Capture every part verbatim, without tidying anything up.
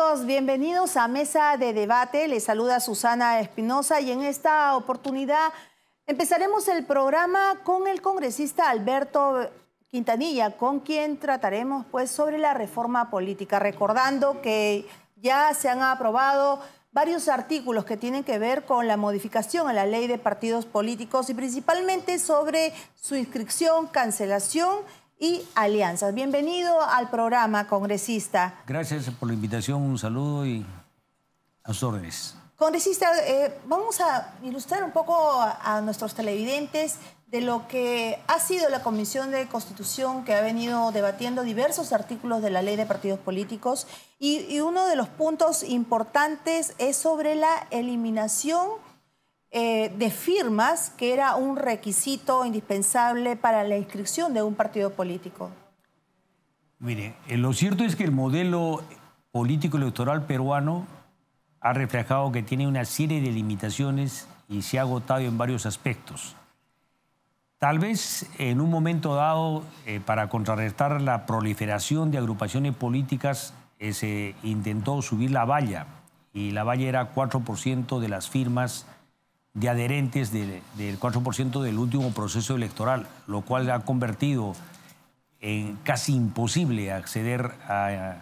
todos, bienvenidos a Mesa de Debate. Les saluda Susana Espinosa y en esta oportunidad empezaremos el programa con el congresista Alberto Quintanilla, con quien trataremos pues sobre la reforma política, recordando que ya se han aprobado varios artículos que tienen que ver con la modificación a la ley de partidos políticos y principalmente sobre su inscripción, cancelación y alianzas. Bienvenido al programa, congresista. Gracias por la invitación, un saludo y a sus órdenes. Congresista, eh, vamos a ilustrar un poco a, a nuestros televidentes de lo que ha sido la Comisión de Constitución, que ha venido debatiendo diversos artículos de la ley de partidos políticos, y, y uno de los puntos importantes es sobre la eliminación eh, de firmas, que era un requisito indispensable para la inscripción de un partido político. Mire, eh, lo cierto es que el modelo político electoral peruano ha reflejado que tiene una serie de limitaciones y se ha agotado en varios aspectos. Tal vez en un momento dado, eh, para contrarrestar la proliferación de agrupaciones políticas, eh, se intentó subir la valla, y la valla era cuatro por ciento de las firmas de adherentes de, del cuatro por ciento del último proceso electoral, lo cual ha convertido en casi imposible acceder a,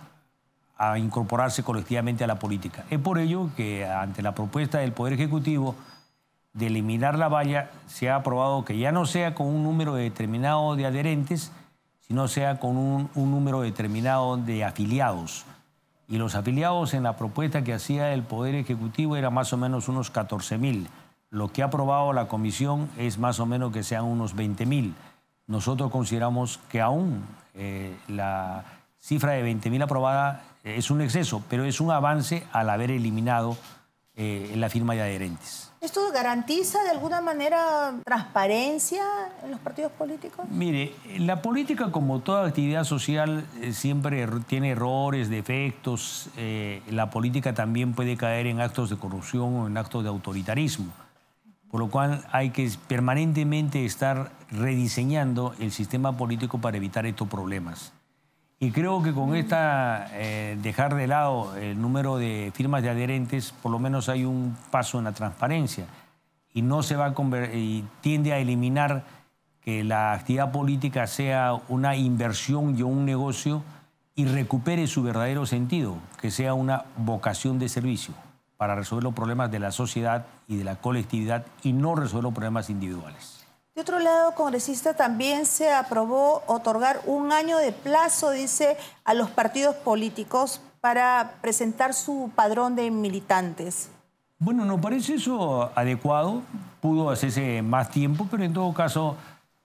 a incorporarse colectivamente a la política. Es por ello que ante la propuesta del Poder Ejecutivo de eliminar la valla, se ha aprobado que ya no sea con un número determinado de adherentes, sino sea con un, un número determinado de afiliados. Y los afiliados en la propuesta que hacía el Poder Ejecutivo era más o menos unos catorce mil. Lo que ha aprobado la Comisión es más o menos que sean unos veinte mil. Nosotros consideramos que aún eh, la cifra de veinte mil aprobada es un exceso, pero es un avance al haber eliminado eh, la firma de adherentes. ¿Esto garantiza de alguna manera transparencia en los partidos políticos? Mire, la política, como toda actividad social, eh, siempre tiene errores, defectos. Eh, la política también puede caer en actos de corrupción o en actos de autoritarismo. Por lo cual hay que permanentemente estar rediseñando el sistema político para evitar estos problemas. Y creo que con esta, eh, dejar de lado el número de firmas de adherentes, por lo menos hay un paso en la transparencia. Y no se va a conver- y tiende a eliminar que la actividad política sea una inversión y un negocio y recupere su verdadero sentido, que sea una vocación de servicio para resolver los problemas de la sociedad y de la colectividad y no resolver los problemas individuales. De otro lado, congresista, también se aprobó otorgar un año de plazo, dice, a los partidos políticos para presentar su padrón de militantes. Bueno, nos parece eso adecuado. Pudo hacerse más tiempo, pero en todo caso,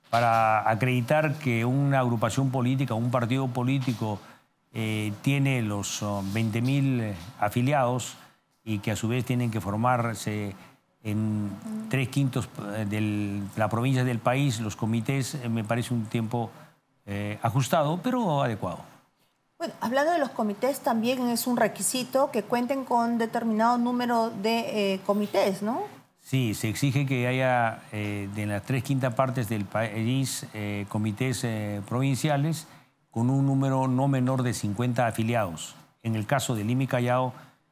para acreditar que una agrupación política, un partido político eh, tiene los veinte mil afiliados y que a su vez tienen que formarse en tres quintos de la provincia del país, los comités, me parece un tiempo eh, ajustado, pero adecuado. Bueno, hablando de los comités, también es un requisito que cuenten con determinado número de eh, comités, ¿no? Sí, se exige que haya eh, de las tres quintas partes del país eh, comités eh, provinciales con un número no menor de cincuenta afiliados. En el caso de Lima y Callao,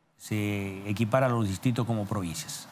se equipara a los distritos como provincias.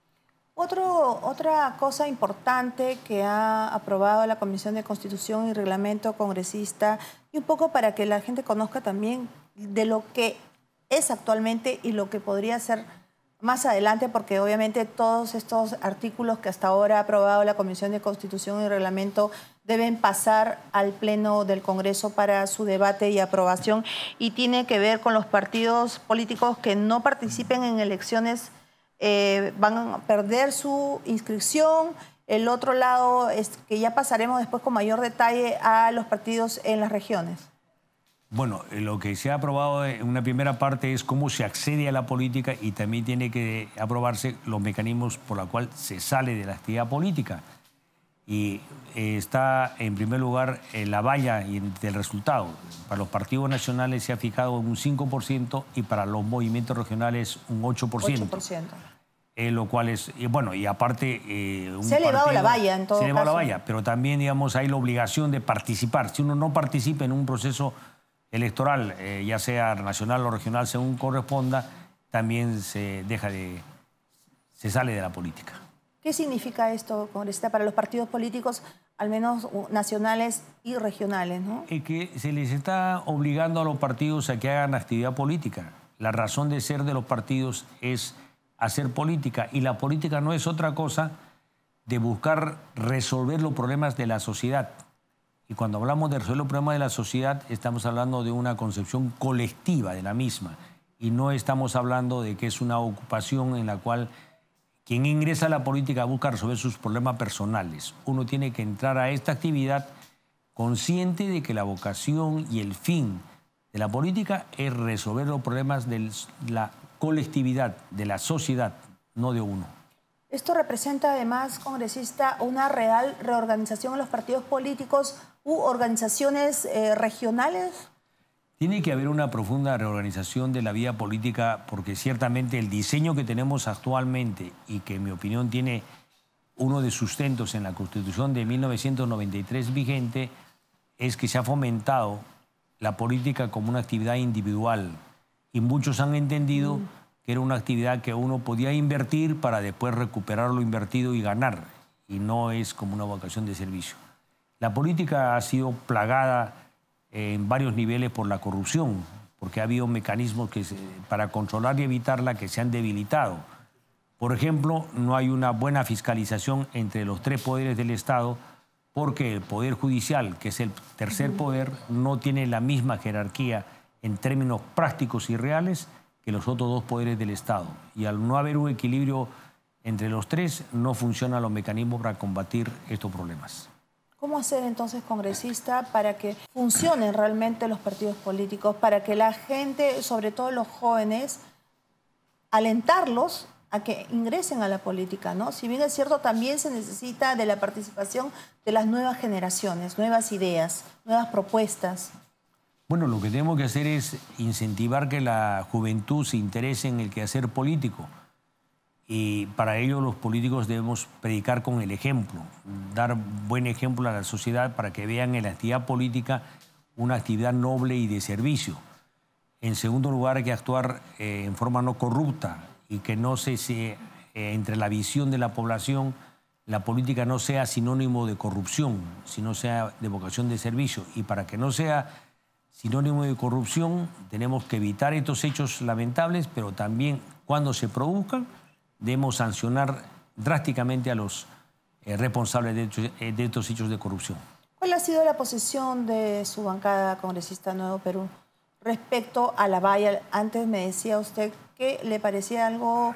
Otro, otra cosa importante que ha aprobado la Comisión de Constitución y Reglamento, congresista, y un poco para que la gente conozca también de lo que es actualmente y lo que podría ser más adelante, porque obviamente todos estos artículos que hasta ahora ha aprobado la Comisión de Constitución y Reglamento deben pasar al Pleno del Congreso para su debate y aprobación, y tiene que ver con los partidos políticos que no participen en elecciones. Eh, van a perder su inscripción. El otro lado es que ya pasaremos después con mayor detalle a los partidos en las regiones. Bueno, lo que se ha aprobado en una primera parte es cómo se accede a la política, y también tiene que aprobarse los mecanismos por los cuales se sale de la actividad política. Y eh, está en primer lugar en la valla y en, del resultado. Para los partidos nacionales se ha fijado un cinco por ciento y para los movimientos regionales un ocho por ciento. ocho por ciento. Eh, lo cual es, y bueno, y aparte... Eh, un se ha elevado partido, la valla en todo caso. Se ha elevado la valla, pero también, digamos, hay la obligación de participar. Si uno no participa en un proceso electoral, eh, ya sea nacional o regional, según corresponda, también se deja de, se sale de la política. ¿Qué significa esto, congresista, para los partidos políticos, al menos nacionales y regionales, ¿no? Es que se les está obligando a los partidos a que hagan actividad política. La razón de ser de los partidos es hacer política, y la política no es otra cosa de buscar resolver los problemas de la sociedad. Y cuando hablamos de resolver los problemas de la sociedad, estamos hablando de una concepción colectiva de la misma, y no estamos hablando de que es una ocupación en la cual quien ingresa a la política busca resolver sus problemas personales. Uno tiene que entrar a esta actividad consciente de que la vocación y el fin de la política es resolver los problemas de la colectividad, de la sociedad, no de uno. ¿Esto representa además, congresista, una real reorganización en los partidos políticos u organizaciones eh, regionales? Tiene que haber una profunda reorganización de la vida política, porque ciertamente el diseño que tenemos actualmente, y que en mi opinión tiene uno de sustentos en la Constitución de mil novecientos noventa y tres vigente, es que se ha fomentado la política como una actividad individual, y muchos han entendido mm. que era una actividad que uno podía invertir para después recuperar lo invertido y ganar, y no es como una vocación de servicio. La política ha sido plagada en varios niveles por la corrupción, porque ha habido mecanismos que se, para controlar y evitarla, que se han debilitado. Por ejemplo, no hay una buena fiscalización entre los tres poderes del Estado, porque el Poder Judicial, que es el tercer poder, no tiene la misma jerarquía en términos prácticos y reales que los otros dos poderes del Estado. Y al no haber un equilibrio entre los tres, no funcionan los mecanismos para combatir estos problemas. ¿Cómo hacer entonces, congresista, para que funcionen realmente los partidos políticos, para que la gente, sobre todo los jóvenes, alentarlos a que ingresen a la política, ¿no? Si bien es cierto, también se necesita de la participación de las nuevas generaciones, nuevas ideas, nuevas propuestas. Bueno, lo que tenemos que hacer es incentivar que la juventud se interese en el quehacer político. Y para ello los políticos debemos predicar con el ejemplo, dar buen ejemplo a la sociedad para que vean en la actividad política una actividad noble y de servicio. En segundo lugar, hay que actuar eh, en forma no corrupta, y que no se, se eh, entre la visión de la población, la política no sea sinónimo de corrupción, sino sea de vocación de servicio. Y para que no sea sinónimo de corrupción, tenemos que evitar estos hechos lamentables, pero también cuando se produzcan, debemos sancionar drásticamente a los eh, responsables de, hechos, eh, de estos hechos de corrupción. ¿Cuál ha sido la posición de su bancada congresista Nuevo Perú respecto a la valla? Antes me decía usted que le parecía algo,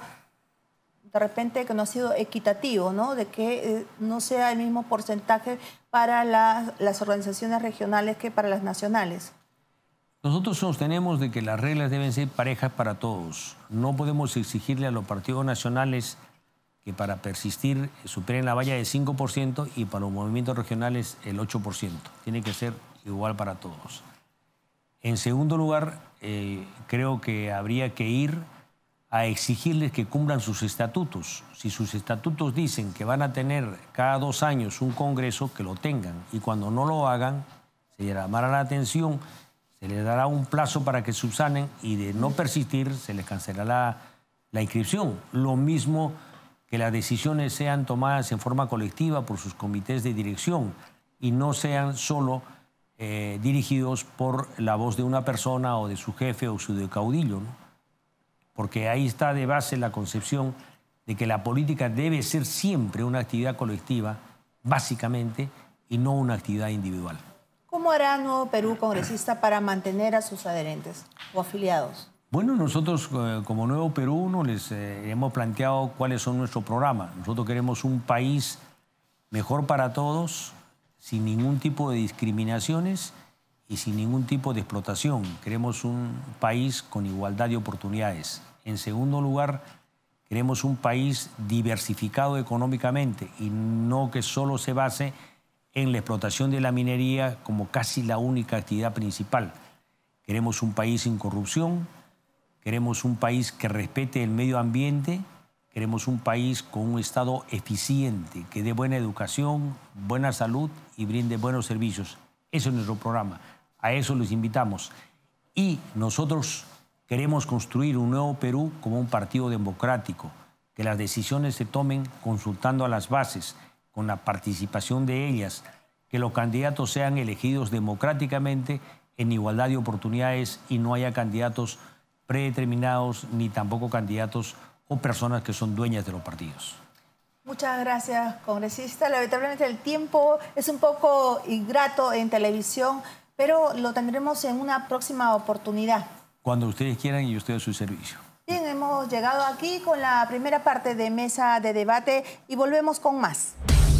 de repente, que no ha sido equitativo, ¿no? De que eh, no sea el mismo porcentaje para la, las organizaciones regionales que para las nacionales. Nosotros sostenemos de que las reglas deben ser parejas para todos. No podemos exigirle a los partidos nacionales que para persistir superen la valla del cinco por ciento y para los movimientos regionales el ocho por ciento. Tiene que ser igual para todos. En segundo lugar, eh, creo que habría que ir a exigirles que cumplan sus estatutos. Si sus estatutos dicen que van a tener cada dos años un congreso, que lo tengan. Y cuando no lo hagan, se llamará la atención, se les dará un plazo para que subsanen, y de no persistir se les cancelará la, la inscripción. Lo mismo que las decisiones sean tomadas en forma colectiva por sus comités de dirección y no sean solo eh, dirigidos por la voz de una persona o de su jefe o su de caudillo, ¿no? Porque ahí está de base la concepción de que la política debe ser siempre una actividad colectiva, básicamente, y no una actividad individual. ¿Cómo hará Nuevo Perú, congresista, para mantener a sus adherentes o afiliados? Bueno, nosotros eh, como Nuevo Perú no les eh, hemos planteado cuáles son nuestros programas. Nosotros queremos un país mejor para todos, sin ningún tipo de discriminaciones y sin ningún tipo de explotación. Queremos un país con igualdad de oportunidades. En segundo lugar, queremos un país diversificado económicamente y no que solo se base en la explotación de la minería como casi la única actividad principal. Queremos un país sin corrupción, queremos un país que respete el medio ambiente, queremos un país con un Estado eficiente, que dé buena educación, buena salud y brinde buenos servicios. Ese es nuestro programa. A eso los invitamos. Y nosotros queremos construir un nuevo Perú como un partido democrático, que las decisiones se tomen consultando a las bases, con la participación de ellas, que los candidatos sean elegidos democráticamente en igualdad de oportunidades y no haya candidatos predeterminados ni tampoco candidatos o personas que son dueñas de los partidos. Muchas gracias, congresista. Lamentablemente el tiempo es un poco ingrato en televisión, pero lo tendremos en una próxima oportunidad. Cuando ustedes quieran y yo estoy a su servicio. Bien, hemos llegado aquí con la primera parte de Mesa de Debate y volvemos con más.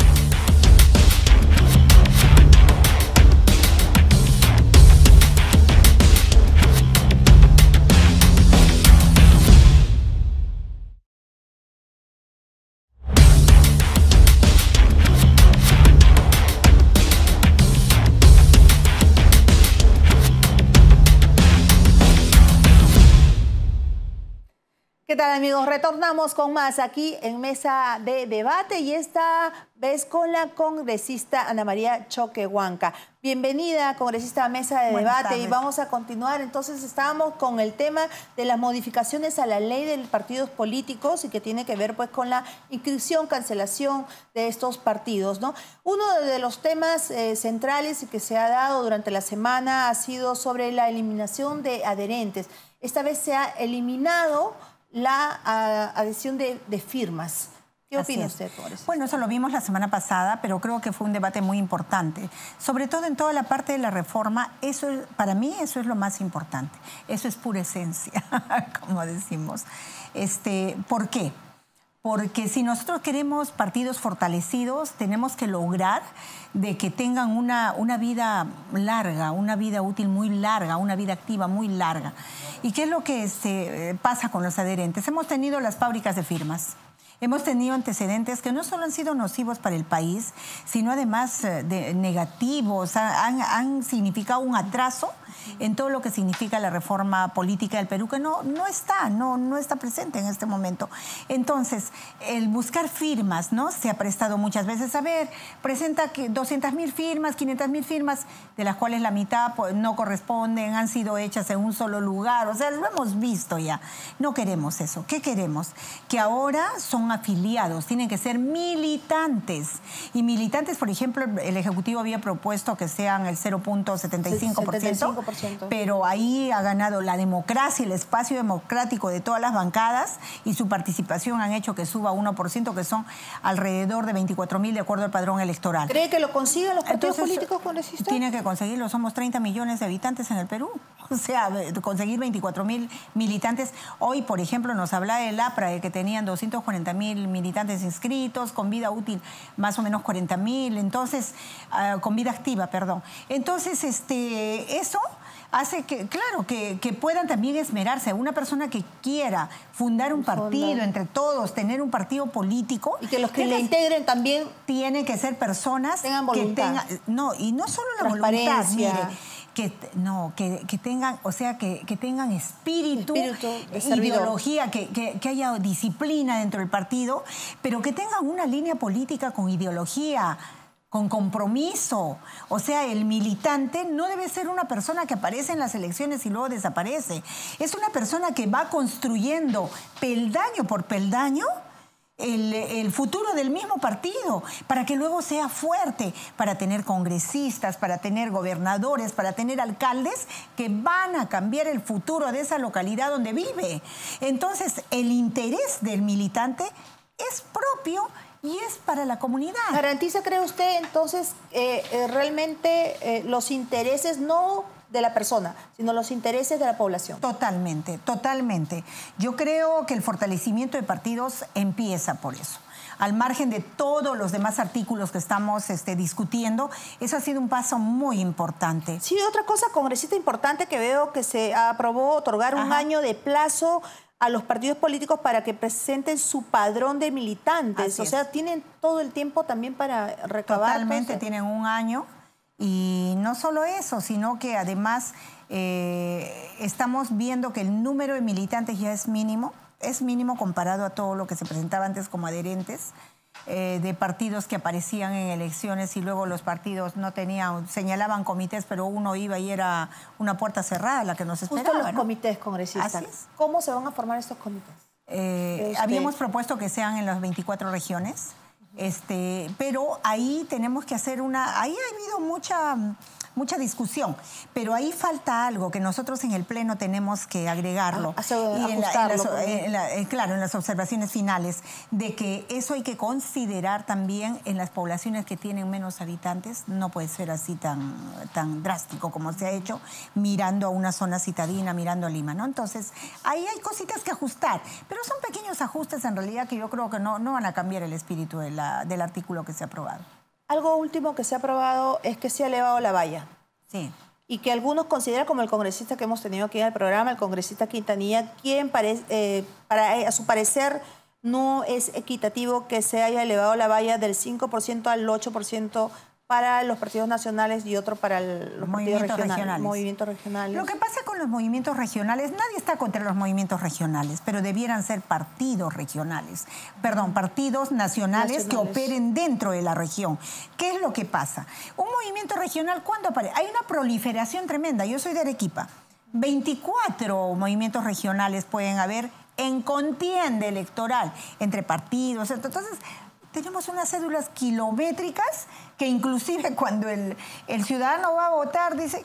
¿Qué tal, amigos? Retornamos con más aquí en Mesa de Debate y esta vez con la congresista Ana María Choquehuanca. Bienvenida, congresista, a Mesa de Buenas Debate. tardes. Y vamos a continuar. Entonces, estábamos con el tema de las modificaciones a la ley de partidos políticos y que tiene que ver pues con la inscripción, cancelación de estos partidos, ¿no? Uno de los temas eh, centrales y que se ha dado durante la semana ha sido sobre la eliminación de adherentes. Esta vez se ha eliminado la a, adhesión de, de firmas. ¿Qué Así opina es. usted, congresista? Bueno, eso lo vimos la semana pasada, pero creo que fue un debate muy importante. Sobre todo en toda la parte de la reforma, eso es, para mí eso es lo más importante. Eso es pura esencia, como decimos. Este, ¿por qué? Porque si nosotros queremos partidos fortalecidos, tenemos que lograr de que tengan una, una vida larga, una vida útil muy larga, una vida activa muy larga. ¿Y qué es lo que se pasa con los adherentes? Hemos tenido las fábricas de firmas. Hemos tenido antecedentes que no solo han sido nocivos para el país, sino además de negativos, han, han significado un atraso en todo lo que significa la reforma política del Perú, que no, no está, no, no está presente en este momento. Entonces, el buscar firmas, ¿no? Se ha prestado muchas veces. A ver, presenta doscientas mil firmas, quinientas mil firmas, de las cuales la mitad pues, no corresponden, han sido hechas en un solo lugar. O sea, lo hemos visto ya. No queremos eso. ¿Qué queremos? Que ahora son afiliados, tienen que ser militantes. Y militantes, por ejemplo, el Ejecutivo había propuesto que sean el cero punto setenta y cinco por ciento, pero ahí ha ganado la democracia, el espacio democrático de todas las bancadas y su participación han hecho que suba uno por ciento, que son alrededor de veinticuatro mil de acuerdo al padrón electoral. ¿Cree que lo consiguen los partidos Entonces, políticos, congresista? Tiene que conseguirlo, somos treinta millones de habitantes en el Perú. O sea, conseguir veinticuatro mil militantes. Hoy, por ejemplo, nos habla el APRA de que tenían doscientos cuarenta mil militantes inscritos, con vida útil más o menos cuarenta mil, entonces, uh, con vida activa, perdón. Entonces, este, eso hace que, claro, que, que puedan también esmerarse. Una persona que quiera fundar un partido entre todos, tener un partido político. Y que los que le integren también tienen que ser personas tengan voluntad. que tengan, no, y no solo la voluntad, mire, que no, que, que tengan, o sea, que, que tengan espíritu, espíritu ideología, que, que, que haya disciplina dentro del partido, pero que tengan una línea política con ideología, con compromiso. O sea, el militante no debe ser una persona que aparece en las elecciones y luego desaparece. Es una persona que va construyendo peldaño por peldaño El, el futuro del mismo partido, para que luego sea fuerte, para tener congresistas, para tener gobernadores, para tener alcaldes que van a cambiar el futuro de esa localidad donde vive. Entonces, el interés del militante es propio y es para la comunidad. ¿Garantiza, cree usted, entonces, eh, eh, realmente eh, los intereses no de la persona, sino los intereses de la población? Totalmente, totalmente. Yo creo que el fortalecimiento de partidos empieza por eso. Al margen de todos los demás artículos que estamos este, discutiendo, eso ha sido un paso muy importante. Sí, otra cosa, congresista, importante que veo que se aprobó otorgar un Ajá. año de plazo a los partidos políticos para que presenten su padrón de militantes. Así o sea, es. Tienen todo el tiempo también para recabar. Totalmente, pues, tienen un año. Y no solo eso, sino que además eh, estamos viendo que el número de militantes ya es mínimo, es mínimo comparado a todo lo que se presentaba antes como adherentes. eh, de partidos que aparecían en elecciones y luego los partidos no tenían, señalaban comités, pero uno iba y era una puerta cerrada la que nos esperaba. Justo los ¿no? comités congresistas. Así es. ¿Cómo se van a formar estos comités? Eh, habíamos propuesto que sean en las veinticuatro regiones, este, pero ahí tenemos que hacer una... Ahí ha habido mucha... mucha discusión, pero ahí falta algo que nosotros en el Pleno tenemos que agregarlo. Ah, y en la, en las, en la, eh, claro, en las observaciones finales, de que eso hay que considerar también en las poblaciones que tienen menos habitantes. No puede ser así tan, tan drástico como se ha hecho, mirando a una zona citadina, mirando a Lima, ¿no? Entonces, ahí hay cositas que ajustar, pero son pequeños ajustes en realidad que yo creo que no, no van a cambiar el espíritu de la, del artículo que se ha aprobado. Algo último que se ha aprobado es que se ha elevado la valla. Sí. Y que algunos consideran, como el congresista que hemos tenido aquí en el programa, el congresista Quintanilla, quien pare, eh, para, eh, a su parecer no es equitativo que se haya elevado la valla del cinco por ciento al ocho por ciento para los partidos nacionales y otro para el, los movimientos partidos regionales, regionales. movimientos regionales. Lo que pasa con los movimientos regionales, nadie está contra los movimientos regionales, pero debieran ser partidos regionales, perdón, partidos nacionales, nacionales que operen dentro de la región. ¿Qué es lo que pasa? Un movimiento regional, ¿cuándo aparece? Hay una proliferación tremenda. Yo soy de Arequipa. veinticuatro movimientos regionales pueden haber en contienda electoral entre partidos. Entonces, tenemos unas cédulas kilométricas que inclusive cuando el, el ciudadano va a votar dice,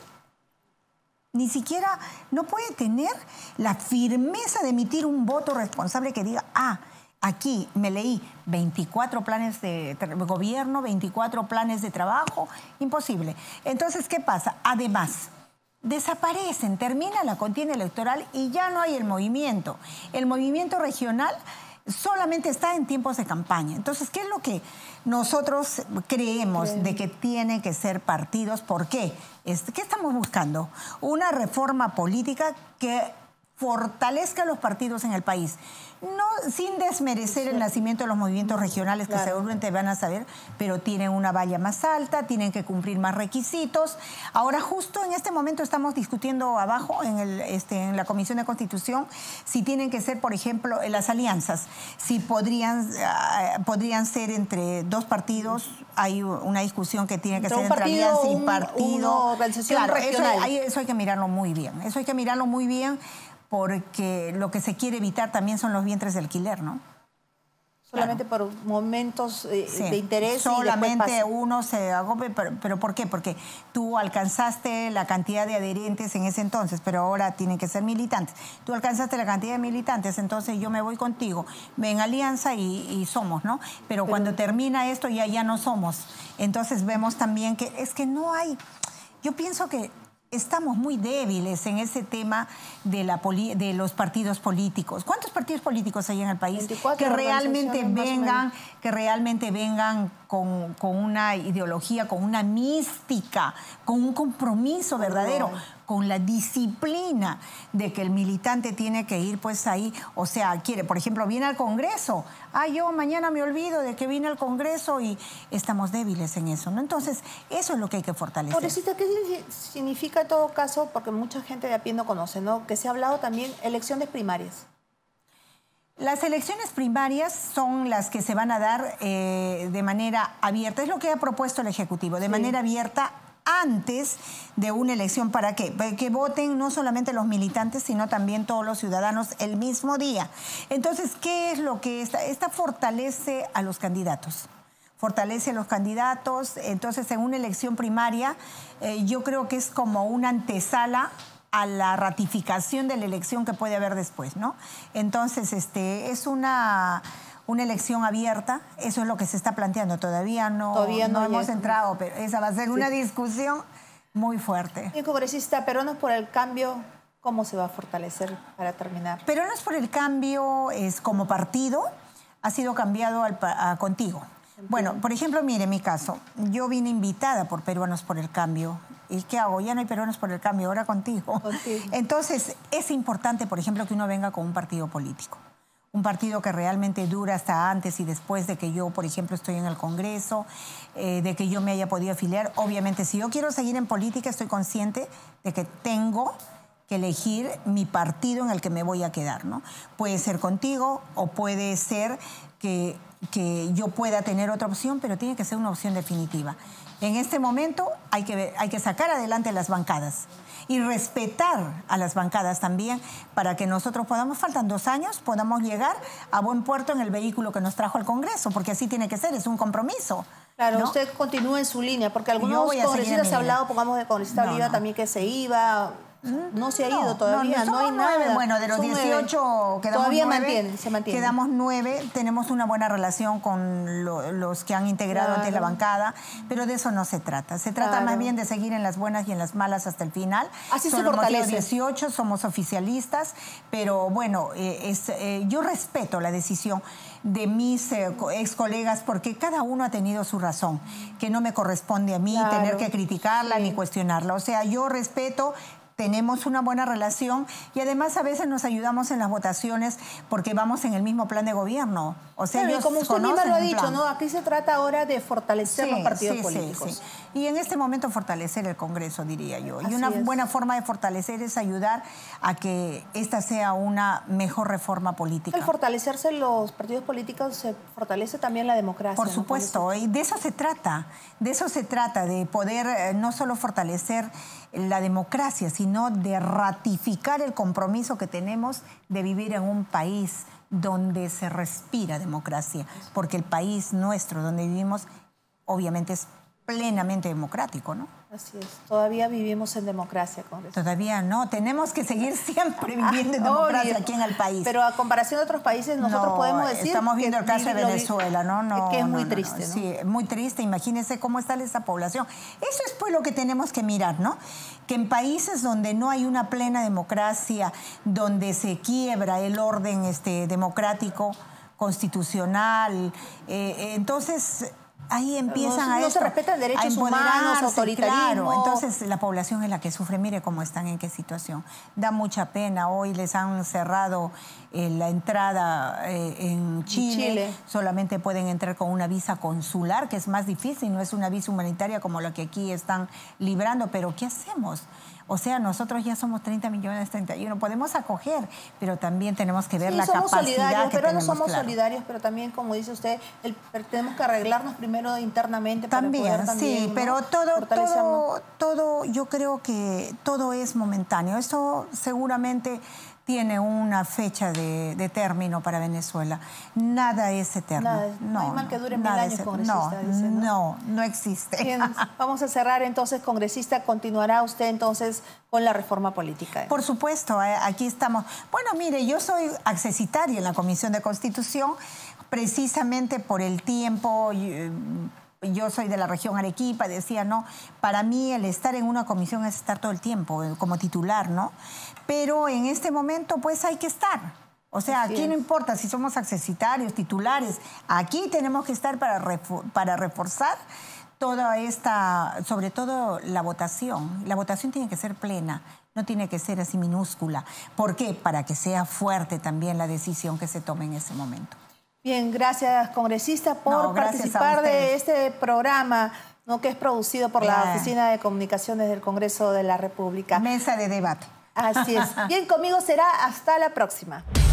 ni siquiera no puede tener la firmeza de emitir un voto responsable que diga, ah, aquí me leí veinticuatro planes de gobierno, veinticuatro planes de trabajo, imposible. Entonces, ¿qué pasa? Además, desaparecen, termina la contienda electoral y ya no hay el movimiento. El movimiento regional solamente está en tiempos de campaña. Entonces, ¿qué es lo que nosotros creemos Creen. de que tienen que ser partidos? ¿Por qué? ¿Qué estamos buscando? Una reforma política que fortalezca los partidos en el país. No sin desmerecer el nacimiento de los movimientos regionales, que claro. seguramente van a saber, pero tienen una valla más alta, tienen que cumplir más requisitos. Ahora, justo en este momento estamos discutiendo abajo en, el, este, en la Comisión de Constitución si tienen que ser, por ejemplo, las alianzas, si podrían, uh, podrían ser entre dos partidos. Hay una discusión que tiene que entre ser entre partido, alianza y un, partido. Una organización claro, regional. Eso hay, eso hay que mirarlo muy bien. Eso hay que mirarlo muy bien. Porque lo que se quiere evitar también son los vientres de alquiler, ¿no? Solamente claro. por momentos eh, sí. de interés. Solamente uno se agobia, pero, pero ¿por qué? Porque tú alcanzaste la cantidad de adherentes en ese entonces, pero ahora tienen que ser militantes. Tú alcanzaste la cantidad de militantes, entonces yo me voy contigo, en alianza y, y somos, ¿no? Pero, pero cuando termina esto ya, ya no somos. Entonces vemos también que es que no hay... Yo pienso que estamos muy débiles en ese tema de, la poli de los partidos políticos. ¿Cuántos partidos políticos hay en el país que realmente vengan, que realmente vengan con, con una ideología, con una mística, con un compromiso verdadero, con la disciplina de que el militante tiene que ir pues ahí? O sea, quiere, por ejemplo, viene al Congreso. Ah, yo mañana me olvido de que vine al Congreso y estamos débiles en eso, ¿no? Entonces, eso es lo que hay que fortalecer. Pobrecita, ¿qué significa en todo caso? Porque mucha gente de a pie no conoce, ¿no? Que se ha hablado también elecciones primarias. Las elecciones primarias son las que se van a dar eh, de manera abierta. Es lo que ha propuesto el Ejecutivo, de sí. manera abierta antes de una elección. ¿Para qué? Para que voten no solamente los militantes, sino también todos los ciudadanos el mismo día. Entonces, ¿qué es lo que esta? Esta fortalece a los candidatos. Fortalece a los candidatos. Entonces, en una elección primaria, eh, yo creo que es como una antesala a la ratificación de la elección que puede haber después, ¿no? Entonces, este, es una, una elección abierta, eso es lo que se está planteando. Todavía no, Todavía no, no hemos entrado, pero esa va a ser sí. una discusión muy fuerte. Y congresista, Peruanos por el Cambio, ¿cómo se va a fortalecer para terminar? Peruanos por el Cambio es como partido, ha sido cambiado al, a, contigo. Bueno, por ejemplo, mire mi caso, yo vine invitada por Peruanos por el Cambio. ¿Y qué hago? Ya no hay Peruanos por el Cambio, ahora contigo. contigo. Entonces, es importante, por ejemplo, que uno venga con un partido político. Un partido que realmente dura hasta antes y después de que yo, por ejemplo, estoy en el Congreso, eh, de que yo me haya podido afiliar. Obviamente, si yo quiero seguir en política, estoy consciente de que tengo que elegir mi partido en el que me voy a quedar, ¿no? Puede ser contigo o puede ser que, que yo pueda tener otra opción, pero tiene que ser una opción definitiva. En este momento hay que, hay que sacar adelante las bancadas y respetar a las bancadas también para que nosotros podamos, faltan dos años, podamos llegar a buen puerto en el vehículo que nos trajo al Congreso, porque así tiene que ser, es un compromiso. Claro, ¿no? Usted continúa en su línea, porque algunos congresistas se ha hablado, pongamos de congresista no, Oliva no. también que se iba, no se ha ido no, todavía, no, no, no hay nueve, nada. Bueno, de los Son dieciocho nueve. quedamos Todavía nueve, mantiene, se mantiene. Quedamos nueve, tenemos una buena relación con lo, los que han integrado Claro. ante la bancada, pero de eso no se trata. Se trata Claro. más bien de seguir en las buenas y en las malas hasta el final. Así se Somos fortalece. dieciocho, somos oficialistas, pero bueno, eh, es, eh, yo respeto la decisión de mis eh, ex colegas porque cada uno ha tenido su razón, que no me corresponde a mí Claro. tener que criticarla Sí. ni cuestionarla. O sea, yo respeto. Tenemos una buena relación y además a veces nos ayudamos en las votaciones porque vamos en el mismo plan de gobierno. O sea, Claro, y ellos como usted misma conocen lo ha el dicho, plan. ¿no? Aquí se trata ahora de fortalecer Sí, los partidos sí, políticos. sí, sí. Y en este momento fortalecer el Congreso, diría yo. Así y una es. buena forma de fortalecer es ayudar a que esta sea una mejor reforma política. Al fortalecerse los partidos políticos se fortalece también la democracia. Por ¿no? supuesto, y de eso se trata, de eso se trata, de poder eh, no solo fortalecer la democracia, sino de ratificar el compromiso que tenemos de vivir en un país donde se respira democracia, porque el país nuestro donde vivimos obviamente es plenamente democrático, ¿no? Así es. Todavía vivimos en democracia, congresista. Todavía no, tenemos que seguir siempre viviendo en Ah, democracia obvio. aquí en el país. Pero a comparación de otros países, nosotros No, podemos decir... estamos viendo que el caso de vi- lo vi- Venezuela, ¿no? no es que es no, muy no, triste, no. ¿no? Sí, muy triste. Imagínense cómo está esa población. Eso es pues lo que tenemos que mirar, ¿no? Que en países donde no hay una plena democracia, donde se quiebra el orden este, democrático, constitucional, eh, entonces... Ahí empiezan No- a no esto, se respetan derechos a humanos, empoderarse, autoritarismo. claro. Entonces la población es la que sufre. Mire cómo están, en qué situación. Da mucha pena. Hoy les han cerrado eh, la entrada eh, en Chile. Chile. Solamente pueden entrar con una visa consular, que es más difícil. No es una visa humanitaria como la que aquí están librando. Pero ¿qué hacemos? O sea, nosotros ya somos treinta millones, treinta y uno. Podemos acoger, pero también tenemos que ver Sí, la somos capacidad solidarios, que pero no tenemos. somos claro. solidarios, pero también, como dice usted, el- tenemos que arreglarnos primero internamente para También, poder también, sí, ¿no? pero todo, fortalecernos. todo, todo, yo creo que todo es momentáneo. Esto seguramente tiene una fecha de, de término para Venezuela. Nada es eterno. Nada, no hay mal que dure mil nada años, es- congresista, no, dice, ¿no? no, no existe. Bien, vamos a cerrar entonces, congresista. ¿Continuará usted entonces con la reforma política? Por supuesto, eh, aquí estamos. Bueno, mire, yo soy accesitaria en la Comisión de Constitución, precisamente por el tiempo. Yo, yo soy de la región Arequipa, decía, no, para mí el estar en una comisión es estar todo el tiempo, eh, como titular, ¿no? Pero en este momento, pues hay que estar. O sea, Así aquí es. no importa si somos accesitarios, titulares, aquí tenemos que estar para, refo- para reforzar toda esta, sobre todo la votación. La votación tiene que ser plena, no tiene que ser así minúscula. ¿Por qué? Para que sea fuerte también la decisión que se tome en ese momento. Bien, gracias, congresista, por No, gracias a participar de ustedes. este programa, ¿no? Que es producido por la Ya. Oficina de Comunicaciones del Congreso de la República. Mesa de debate. Así es. Bien, conmigo será hasta la próxima.